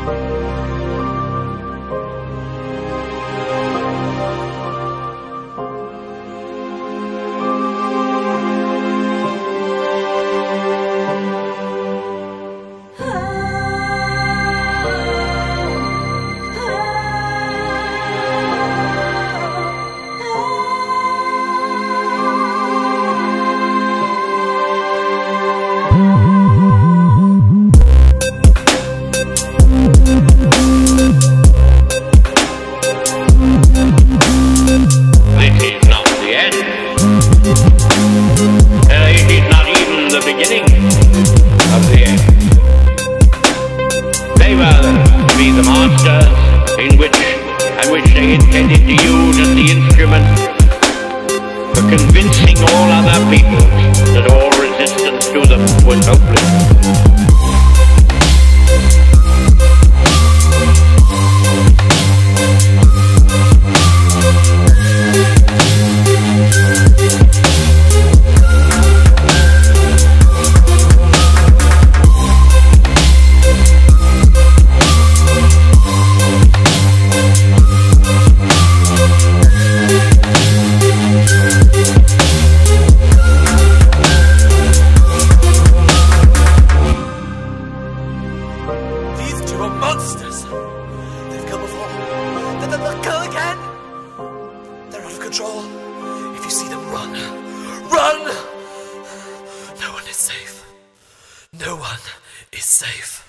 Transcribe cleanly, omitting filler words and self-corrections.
They intended to use as the instrument for convincing all other peoples that all resistance to them was hopeless. These two are monsters. They've come before. Then they'll come again. They're out of control. If you see them, run. Run! No one is safe. No one is safe.